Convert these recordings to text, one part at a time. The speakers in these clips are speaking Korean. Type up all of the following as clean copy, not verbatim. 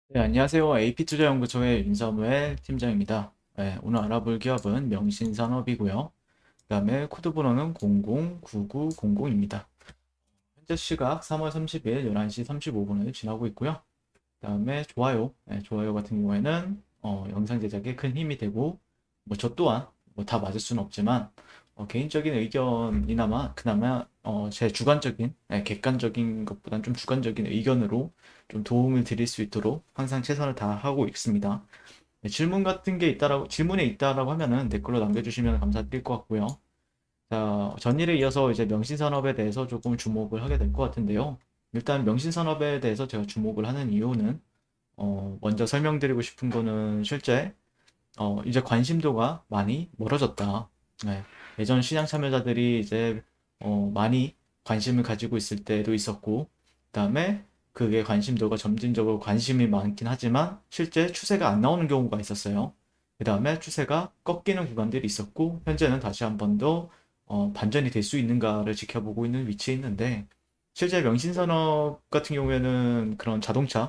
네, 안녕하세요. AP투자연구소의 윤사무엘 팀장입니다. 네, 오늘 알아볼 기업은 명신산업이고요. 그 다음에 코드 번호는 009900입니다. 현재 시각 3월 30일 11시 35분을 지나고 있고요. 그 다음에 좋아요. 네, 좋아요 같은 경우에는 영상 제작에 큰 힘이 되고, 뭐 저 또한 뭐 다 맞을 수는 없지만 개인적인 의견이나마 그나마 제 주관적인, 객관적인 것보단 좀 주관적인 의견으로 좀 도움을 드릴 수 있도록 항상 최선을 다하고 있습니다. 네, 질문 같은 게 있다라고 질문에 있다라고 하면은 댓글로 남겨주시면 감사드릴 것 같고요. 자, 전일에 이어서 이제 명신산업에 대해서 조금 주목을 하게 될 것 같은데요. 일단 명신산업에 대해서 제가 주목을 하는 이유는 먼저 설명드리고 싶은 거는 실제 이제 관심도가 많이 멀어졌다. 네. 예전 시장 참여자들이 이제 많이 관심을 가지고 있을 때도 있었고, 그다음에 그게 관심도가 점진적으로 관심이 많긴 하지만 실제 추세가 안 나오는 경우가 있었어요. 그다음에 추세가 꺾이는 구간들이 있었고, 현재는 다시 한 번 더 반전이 될 수 있는가를 지켜보고 있는 위치에 있는데, 실제 명신산업 같은 경우에는 그런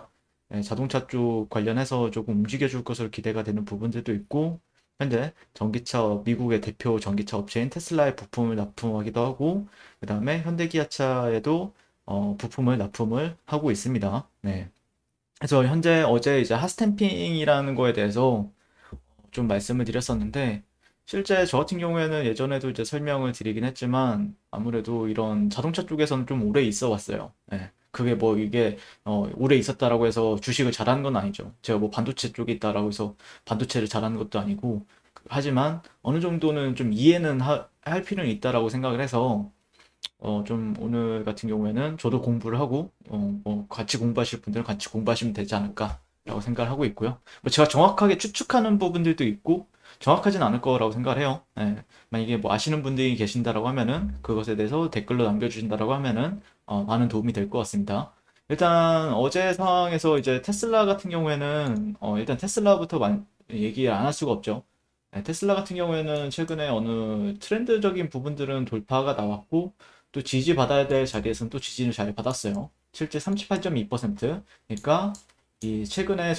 자동차 쪽 관련해서 조금 움직여줄 것으로 기대가 되는 부분들도 있고, 현재 미국의 대표 전기차 업체인 테슬라의 부품을 납품하기도 하고, 그 다음에 현대기아차에도 부품을 납품을 하고 있습니다. 네. 그래서 어제 이제 핫스탬핑이라는 거에 대해서 좀 말씀을 드렸었는데, 실제 저 같은 경우에는 예전에도 이제 설명을 드리긴 했지만, 아무래도 이런 자동차 쪽에서는 좀 오래 있어 왔어요. 예. 그게 뭐 이게, 오래 있었다라고 해서 주식을 잘하는 건 아니죠. 제가 뭐 반도체 쪽에 있다라고 해서 반도체를 잘하는 것도 아니고, 하지만 어느 정도는 좀 이해는 할 필요는 있다라고 생각을 해서, 좀 오늘 같은 경우에는 저도 공부를 하고, 뭐 같이 공부하실 분들은 같이 공부하시면 되지 않을까라고 생각을 하고 있고요. 뭐 제가 정확하게 추측하는 부분들도 있고, 정확하진 않을 거라고 생각을 해요. 예. 만약에 뭐 아시는 분들이 계신다라고 하면은, 그것에 대해서 댓글로 남겨주신다라고 하면은, 많은 도움이 될 것 같습니다. 일단 어제 상황에서 이제 테슬라 같은 경우에는, 일단 얘기 안 할 수가 없죠. 네, 테슬라 같은 경우에는 최근에 어느 트렌드적인 부분들은 돌파가 나왔고, 또 지지받아야 될 자리에서는 또 지지를 잘 받았어요. 실제 38.2%. 그러니까 이 최근의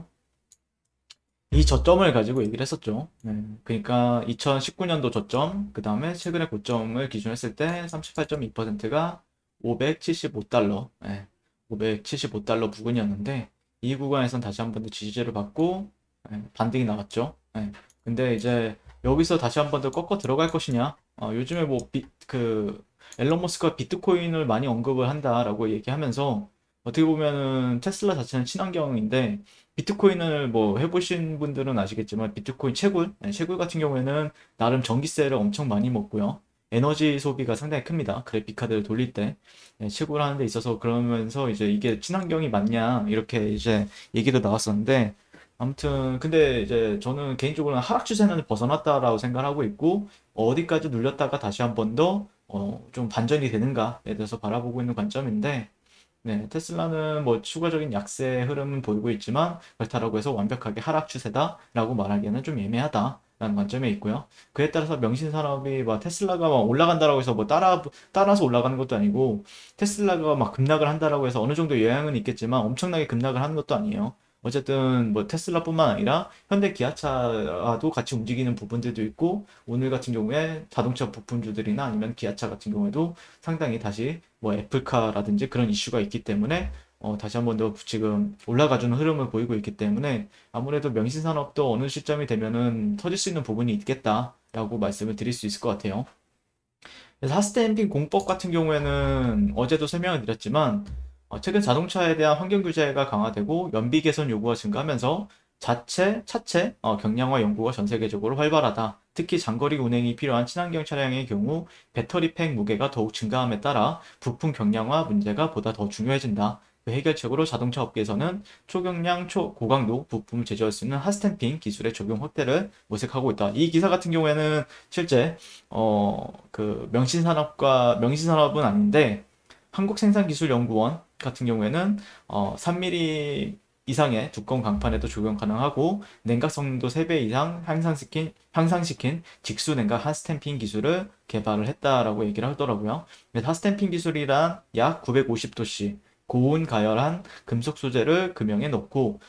이 저점을 가지고 얘기를 했었죠. 네, 그러니까 2019년도 저점, 그 다음에 최근의 고점을 기준으로 했을 때 38.2%가 575달러, 575달러 부근이었는데 이 구간에선 다시 한 번 더 지지를 받고 반등이 나왔죠. 근데 이제 여기서 다시 한 번 더 꺾어 들어갈 것이냐? 요즘에 앨런 머스크가 비트코인을 많이 언급을 한다라고 얘기하면서 어떻게 보면은 테슬라 자체는 친환경인데 비트코인을 뭐 해보신 분들은 아시겠지만 비트코인 채굴 같은 경우에는 나름 전기세를 엄청 많이 먹고요. 에너지 소비가 상당히 큽니다. 그래픽 카드를 돌릴 때 채굴 하는 데 있어서 그러면서 이제 이게 친환경이 맞냐 이렇게 이제 얘기도 나왔었는데 아무튼 근데 이제 저는 개인적으로는 하락 추세는 벗어났다라고 생각하고 있고 어디까지 눌렸다가 다시 한 번 더 좀 반전이 되는가에 대해서 바라보고 있는 관점인데 네, 테슬라는 뭐 추가적인 약세 흐름은 보이고 있지만 그렇다라고 해서 완벽하게 하락 추세다라고 말하기에는 좀 애매하다라는 관점에 있고요. 그에 따라서 명신산업이 막 테슬라가 막 올라간다라고 해서 뭐 따라서 올라가는 것도 아니고 테슬라가 막 급락을 한다라고 해서 어느 정도 영향은 있겠지만 엄청나게 급락을 하는 것도 아니에요. 어쨌든 뭐 테슬라뿐만 아니라 현대 기아차도 같이 움직이는 부분들도 있고 오늘 같은 경우에 자동차 부품주들이나 아니면 기아차 같은 경우에도 상당히 다시 뭐 애플카라든지 그런 이슈가 있기 때문에 다시 한 번 더 지금 올라가주는 흐름을 보이고 있기 때문에 아무래도 명신산업도 어느 시점이 되면은 터질 수 있는 부분이 있겠다라고 말씀을 드릴 수 있을 것 같아요. 그래서 하스템핑 공법 같은 경우에는 어제도 설명을 드렸지만 최근 자동차에 대한 환경 규제가 강화되고 연비 개선 요구가 증가하면서 차체 경량화 연구가 전 세계적으로 활발하다. 특히 장거리 운행이 필요한 친환경 차량의 경우 배터리 팩 무게가 더욱 증가함에 따라 부품 경량화 문제가 보다 더 중요해진다. 그 해결책으로 자동차 업계에서는 초경량, 초고강도 부품을 제조할 수 있는 핫스탬핑 기술의 적용 확대를 모색하고 있다. 이 기사 같은 경우에는 실제 명신산업은 아닌데 한국생산기술연구원 같은 경우에는 3mm 이상의 두꺼운 강판에도 적용 가능하고 냉각성도 3배 이상 향상시킨 직수 냉각 핫스탬핑 기술을 개발을 했다라고 얘기를 하더라고요. 핫스탬핑 기술이란 약 950도씨 고온 가열한 금속 소재를 금형에 넣고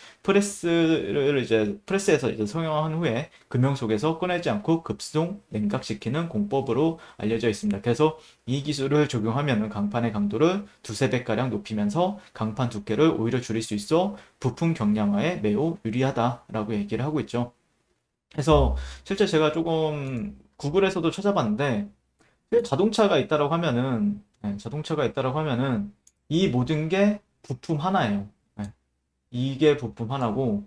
프레스에서 이제 성형한 후에 금형 속에서 꺼내지 않고 급속 냉각시키는 공법으로 알려져 있습니다. 그래서 이 기술을 적용하면 강판의 강도를 두세 배가량 높이면서 강판 두께를 오히려 줄일 수 있어 부품 경량화에 매우 유리하다라고 얘기를 하고 있죠. 그래서 실제 제가 조금 구글에서도 찾아봤는데 자동차가 있다라고 하면은 자동차가 있다라고 하면은 이 모든 게 부품 하나예요. 네, 이게 부품 하나고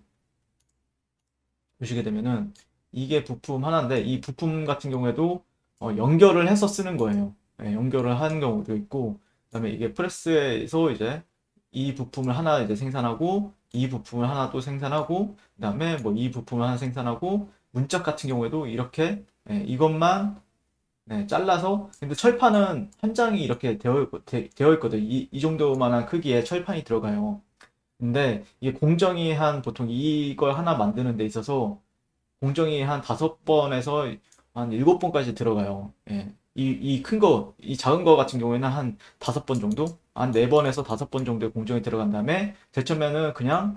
보시게 되면은 이게 부품 하나인데 이 부품 같은 경우에도 연결을 해서 쓰는 거예요. 네, 연결을 하는 경우도 있고 그다음에 이게 프레스에서 이제 이 부품을 하나 이제 생산하고 이 부품을 하나 또 생산하고 그다음에 뭐 이 부품을 하나 생산하고 문짝 같은 경우에도 이렇게 이것만 잘라서 근데 철판은 한 장이 이렇게 되어 있거든. 이 정도만한 크기의 철판이 들어가요. 근데 이게 공정이 한 보통 이걸 하나 만드는 데 있어서 공정이 한 5번에서 한 7번까지 들어가요. 예. 이 큰 거, 이 작은 거 같은 경우에는 한 5번 정도? 한 4번에서 5번 정도의 공정이 들어간 다음에 제일 처음에는 그냥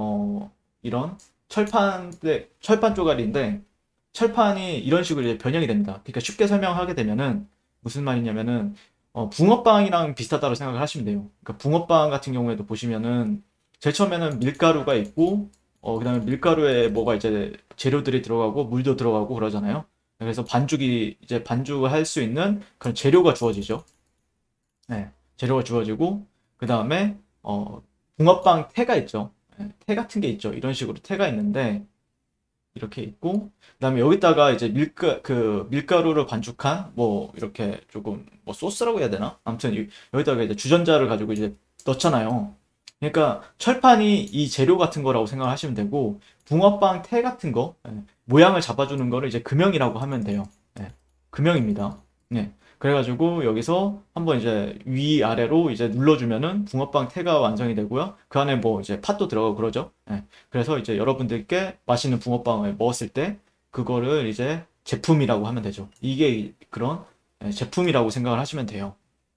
이런 철판 쪼가리인데 철판이 이런 식으로 이제 변형이 됩니다. 그러니까 쉽게 설명하게 되면은 무슨 말이냐면은 붕어빵이랑 비슷하다고 생각을 하시면 돼요. 그러니까 붕어빵 같은 경우에도 보시면은 제일 처음에는 밀가루가 있고 그다음에 밀가루에 뭐가 이제 재료들이 들어가고 물도 들어가고 그러잖아요. 그래서 반죽이 이제 반죽을 할 수 있는 그런 재료가 주어지죠. 네, 재료가 주어지고 그다음에 붕어빵 태가 있죠. 태 같은 게 있죠. 이런 식으로 태가 있는데 이렇게 있고 그다음에 여기다가 이제 밀가루를 반죽한 뭐 이렇게 조금 뭐 소스라고 해야 되나? 아무튼 여기다가 이제 주전자를 가지고 이제 넣잖아요. 그러니까 철판이 이 재료 같은 거라고 생각하시면 되고 붕어빵 태 같은 거 모양을 잡아주는 거를 이제 금형이라고 하면 돼요. 금형입니다. 네. 그래가지고 여기서 한번 이제 위아래로 이제 눌러주면은 붕어빵 태가 완성이 되고요. 그 안에 뭐 이제 팥도 들어가고 그러죠. 그래서 이제 여러분들께 맛있는 붕어빵을 먹었을 때 그거를 이제 제품이라고 하면 되죠. 이게 그런 제품이라고 생각을 하시면 돼요.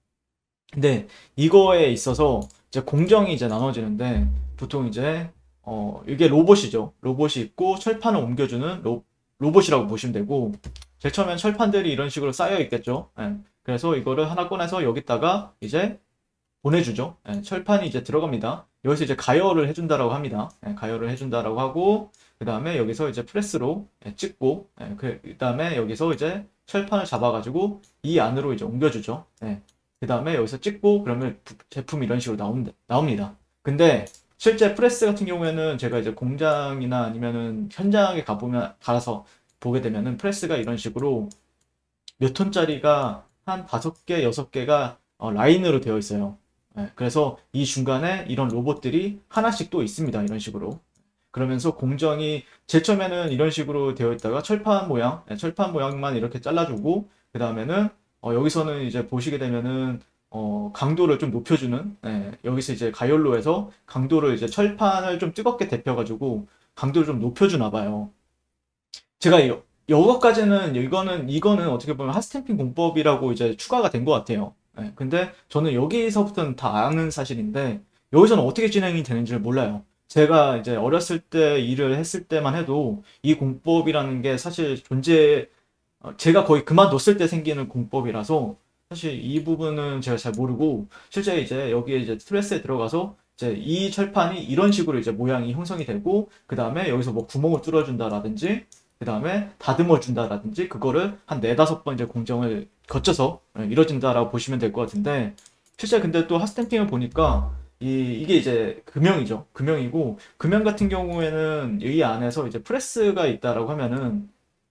근데 이거에 있어서 이제 공정이 이제 나눠지는데 보통 이제 이게 로봇이죠. 로봇이 있고 철판을 옮겨주는 로봇이라고 보시면 되고 제일 처음엔 철판들이 이런 식으로 쌓여 있겠죠. 그래서 이거를 하나 꺼내서 여기다가 이제 보내주죠. 철판이 이제 들어갑니다. 여기서 이제 가열을 해준다라고 합니다. 가열을 해준다라고 하고 그 다음에 여기서 이제 프레스로 찍고 그 다음에 여기서 이제 철판을 잡아가지고 이 안으로 이제 옮겨주죠. 그 다음에 여기서 찍고 그러면 제품이 이런 식으로 나옵니다. 근데 실제 프레스 같은 경우에는 제가 이제 공장이나 아니면은 현장에 가서 보게 되면은 프레스가 이런 식으로 몇 톤짜리가 한 5개, 6개가 라인으로 되어 있어요. 그래서 이 중간에 이런 로봇들이 하나씩 또 있습니다. 이런 식으로. 그러면서 공정이 제일 처음에는 이런 식으로 되어 있다가 철판 모양만 이렇게 잘라주고 그 다음에는 여기서는 이제 보시게 되면은 강도를 좀 높여주는 여기서 이제 가열로 해서 강도를 이제 철판을 좀 뜨겁게 데펴가지고 강도를 좀 높여주나 봐요. 제가 요거까지는 이거는 어떻게 보면 핫스탬핑 공법이라고 이제 추가가 된 것 같아요. 근데 저는 여기서부터는 다 아는 사실인데 여기서는 어떻게 진행이 되는지를 몰라요. 제가 이제 어렸을 때 일을 했을 때만 해도 이 공법이라는 게 사실 제가 거의 그만뒀을 때 생기는 공법이라서 사실 이 부분은 제가 잘 모르고 실제 이제 여기에 이제 트레스에 들어가서 이제 이 철판이 이런 식으로 이제 모양이 형성이 되고 그 다음에 여기서 뭐 구멍을 뚫어준다라든지 그 다음에 다듬어 준다라든지 그거를 한 4-5번 이제 공정을 거쳐서 이루어진다라고 보시면 될 것 같은데 실제 근데 또 핫스탬핑을 보니까 이게 이제 금형이죠. 금형이고 금형 같은 경우에는 이 안에서 이제 프레스가 있다라고 하면은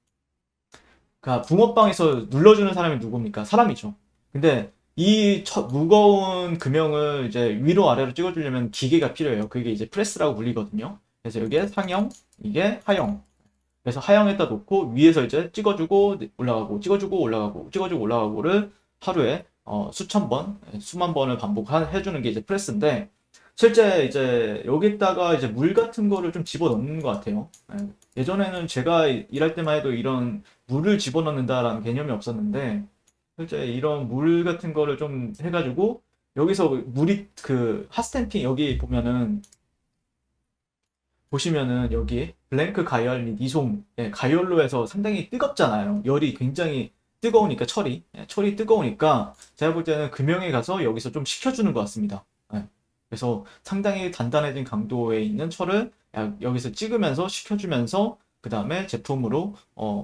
그러니까 붕어빵에서 눌러주는 사람이 누굽니까? 사람이죠. 근데 이 무거운 금형을 이제 위로 아래로 찍어주려면 기계가 필요해요. 그게 이제 프레스라고 불리거든요. 그래서 여기에 상형, 이게 하형. 그래서 하형에다 놓고 위에서 이제 찍어주고 올라가고 찍어주고 올라가고 찍어주고 올라가고를 하루에 수천 번, 수만 번을 반복해주는 게 이제 프레스인데 실제 이제 여기다가 이제 물 같은 거를 좀 집어넣는 것 같아요. 예전에는 제가 일할 때만 해도 이런 물을 집어넣는다라는 개념이 없었는데 실제 이런 물 같은 거를 좀 해가지고 여기서 물이 그 핫스탬핑 여기 보시면은 여기 블랭크 가열 및 이송, 예, 가열로 해서 상당히 뜨겁잖아요. 열이 굉장히 뜨거우니까 철이 뜨거우니까 제가 볼 때는 금형에 가서 여기서 좀 식혀주는 것 같습니다. 예. 그래서 상당히 단단해진 강도에 있는 철을 여기서 찍으면서 식혀주면서 그 다음에 제품으로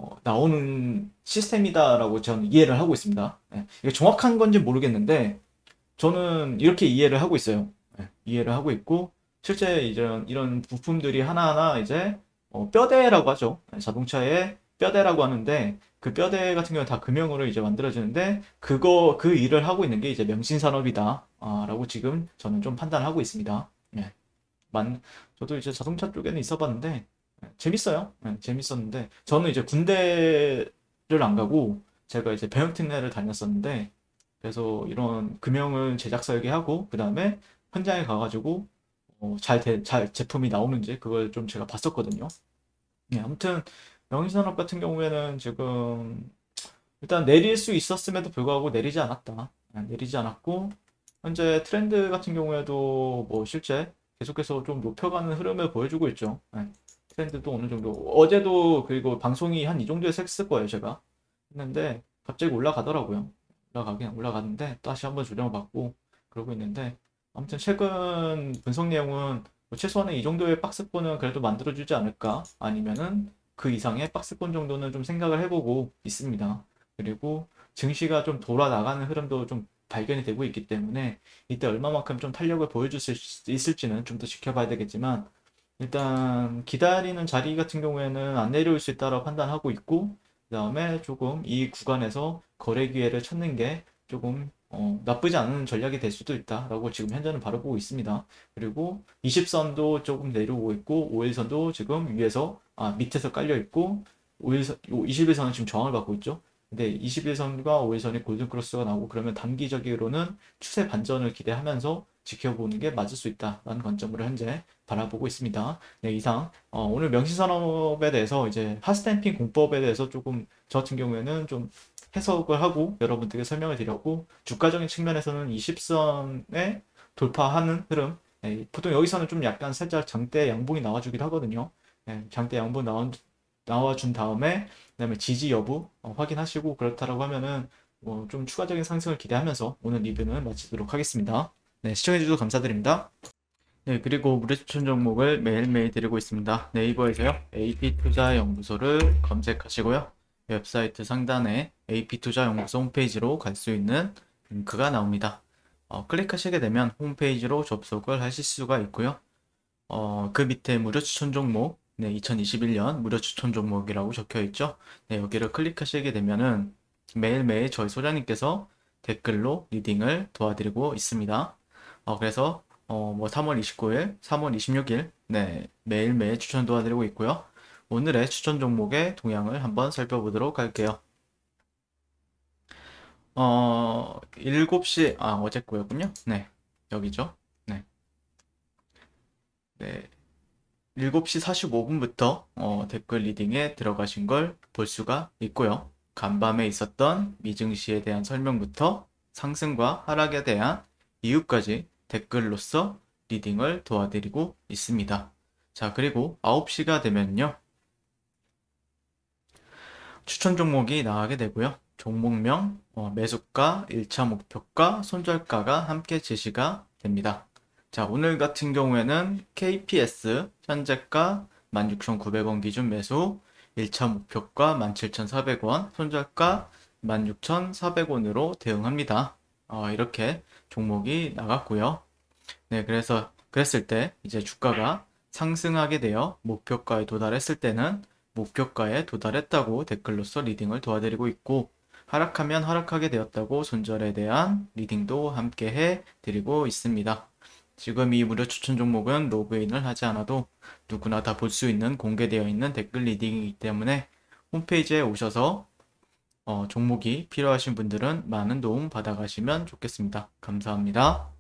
나오는 시스템이다라고 저는 이해를 하고 있습니다. 예. 이게 정확한 건지 모르겠는데 저는 이렇게 이해를 하고 있어요. 예, 이해를 하고 있고 실제 이런 부품들이 하나하나 이제 뼈대라고 하죠. 예, 자동차의 뼈대라고 하는데 그 뼈대 같은 경우는 다 금형으로 이제 만들어지는데 그 일을 하고 있는 게 이제 명신산업이다. 라고 지금 저는 좀 판단하고 있습니다. 예, 만 저도 이제 자동차 쪽에는 있어봤는데 재밌어요. 예, 재밌었는데 저는 이제 군대를 안 가고 제가 이제 병역특례를 다녔었는데 그래서 이런 금형을 제작 설계하고 그 다음에 현장에 가가지고 잘 제품이 나오는지 그걸 좀 제가 봤었거든요. 예, 아무튼 명의산업 같은 경우에는 지금 일단 내릴 수 있었음에도 불구하고 내리지 않았다. 내리지 않았고 현재 트렌드 같은 경우에도 뭐 실제 계속해서 좀 높여가는 흐름을 보여주고 있죠. 트렌드도 어느 정도 어제도 그리고 방송이 한 이 정도에서 했을 거예요 제가 했는데 갑자기 올라가더라고요. 올라가긴 올라가는데 다시 한번 조정받고 그러고 있는데 아무튼 최근 분석 내용은 뭐 최소한의 이 정도의 박스권은 그래도 만들어주지 않을까 아니면은 그 이상의 박스권 정도는 좀 생각을 해보고 있습니다. 그리고 증시가 좀 돌아 나가는 흐름도 좀 발견이 되고 있기 때문에 이때 얼마만큼 좀 탄력을 보여줄 수 있을지는 좀 더 지켜봐야 되겠지만 일단 기다리는 자리 같은 경우에는 안 내려올 수 있다고 판단하고 있고 그 다음에 조금 이 구간에서 거래 기회를 찾는 게 조금 나쁘지 않은 전략이 될 수도 있다라고 지금 현재는 바라보고 있습니다. 그리고 20선도 조금 내려오고 있고 5일선도 지금 밑에서 깔려 있고 21선은 지금 저항을 받고 있죠. 근데 21선과 5일선이 골든크로스가 나오고 그러면 단기적으로는 추세 반전을 기대하면서 지켜보는 게 맞을 수 있다라는 관점으로 현재 바라보고 있습니다. 네, 이상 오늘 명시산업에 대해서 이제 핫스탬핑 공법에 대해서 조금 저 같은 경우에는 좀 해석을 하고 여러분들께 설명을 드렸고 주가적인 측면에서는 20선에 돌파하는 흐름 보통 여기서는 좀 약간 살짝 장대 양봉이 나와주기도 하거든요. 장대 양봉 나와준 다음에 그다음에 지지 여부 확인하시고 그렇다라고 하면은 좀 추가적인 상승을 기대하면서 오늘 리뷰는 마치도록 하겠습니다. 네, 시청해주셔서 감사드립니다. 네, 그리고 무료 추천 종목을 매일매일 드리고 있습니다. 네이버에서요, AP투자연구소를 검색하시고요. 웹사이트 상단에 AP투자연구소 홈페이지로 갈 수 있는 링크가 나옵니다. 클릭하시게 되면 홈페이지로 접속을 하실 수가 있고요. 그 밑에 무료 추천 종목, 네, 2021년 무료 추천 종목이라고 적혀 있죠. 네, 여기를 클릭하시게 되면은 매일매일 저희 소장님께서 댓글로 리딩을 도와드리고 있습니다. 그래서 뭐 3월 29일, 3월 26일, 네, 매일매일 추천 도와드리고 있고요. 오늘의 추천 종목의 동향을 한번 살펴보도록 할게요. 7시, 어제 거였군요. 네, 여기죠. 네. 네. 7시 45분부터 댓글 리딩에 들어가신 걸 볼 수가 있고요. 간밤에 있었던 미증시에 대한 설명부터 상승과 하락에 대한 이유까지 댓글로서 리딩을 도와드리고 있습니다. 자, 그리고 9시가 되면요. 추천 종목이 나가게 되고요. 종목명, 매수가, 1차 목표가, 손절가가 함께 제시가 됩니다. 자, 오늘 같은 경우에는 KPS 현재가 16,900원 기준 매수, 1차 목표가 17,400원, 손절가 16,400원으로 대응합니다. 이렇게 종목이 나갔고요. 네, 그랬을 때 이제 주가가 상승하게 되어 목표가에 도달했을 때는 목표가에 도달했다고 댓글로서 리딩을 도와드리고 있고 하락하면 하락하게 되었다고 손절에 대한 리딩도 함께 해 드리고 있습니다. 지금 이 무료 추천 종목은 로그인을 하지 않아도 누구나 다 볼 수 있는 공개되어 있는 댓글 리딩이기 때문에 홈페이지에 오셔서 종목이 필요하신 분들은 많은 도움 받아가시면 좋겠습니다. 감사합니다.